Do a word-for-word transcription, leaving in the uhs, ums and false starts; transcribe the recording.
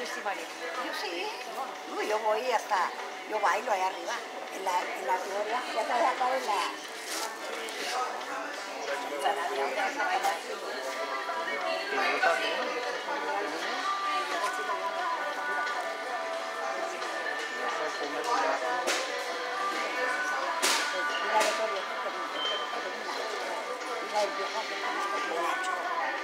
sí, María. Yo sí, no, yo voy hasta, yo bailo ahí arriba, en la, en la gloria, ya sabes, acá en la... Zanahoria, donde vas a bailar. Y yo también, y eso es lo que tenemos. Y eso es comer ya. Y la de Gloria, que termina, y la del viejo que termina con el Nacho.